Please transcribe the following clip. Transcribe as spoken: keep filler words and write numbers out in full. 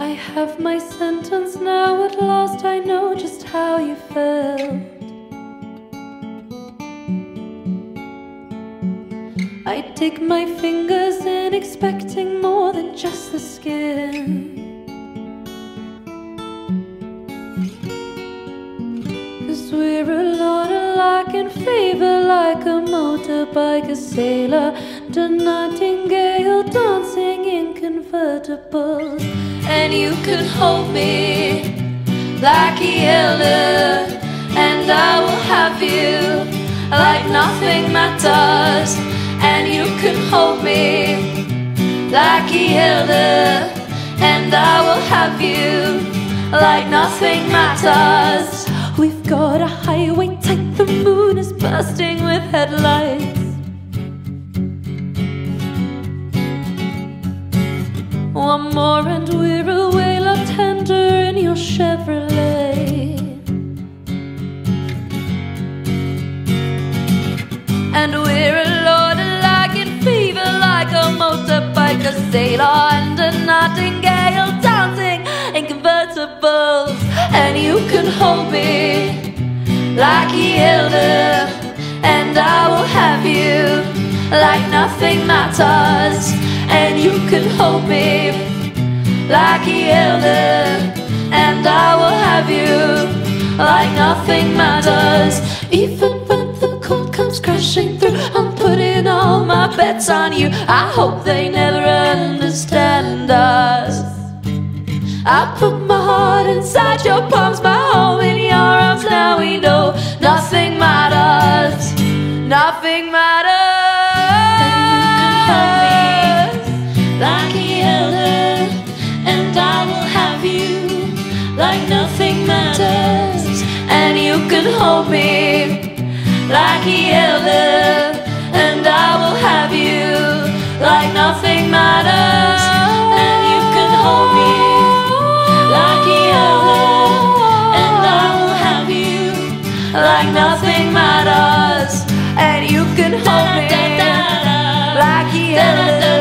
I have my sentence now, at last I know just how you felt. I dig my fingers in, expecting more than just the skin. 'Cause we're a lot alike in fever, like a motorbike, a sailor, and a nightingale dancing in convertibles. And you can hold me like a elder, and I will have you like nothing matters. And you can hold me like a elder, and I will have you like nothing matters. We've got a highway tight, the moon is bursting with headlights. One more and we're away, love tender in your Chevrolet. And we're a lot alike in fever, like a motorbike, a sailor, and a nightingale dancing in convertibles. And you can hold me like a elder, and I will have you like nothing matters. And you can hold me like a elder, and I will have you like nothing matters. Even when the cold comes crashing through, I'm putting all my bets on you. I hope they never understand us. I put my heart inside your palms, my home in your arms. Now we know nothing matters, nothing matters. Like a elder, and I will have you like nothing matters. And you can hold me like a elder, and I will have you like nothing matters. And you can hold me like a elder, and I will have you like nothing matters. And you can hold me like a elder,